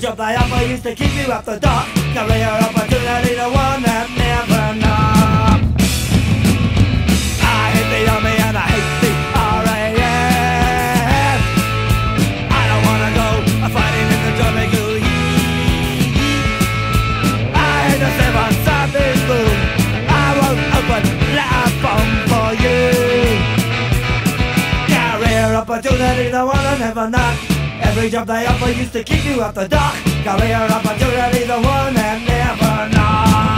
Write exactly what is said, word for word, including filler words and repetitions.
job they offer used to keep you at the dock. Career opportunity, the one that never knocked. I hate the army and I hate the R A F. I don't wanna go fighting in the tropical heat. I hate to step outside this room. I won't open that bomb for you. Career opportunity, the one that never knocked. Every job they offer used to keep you at the dock. Career opportunity, the one that never knocked.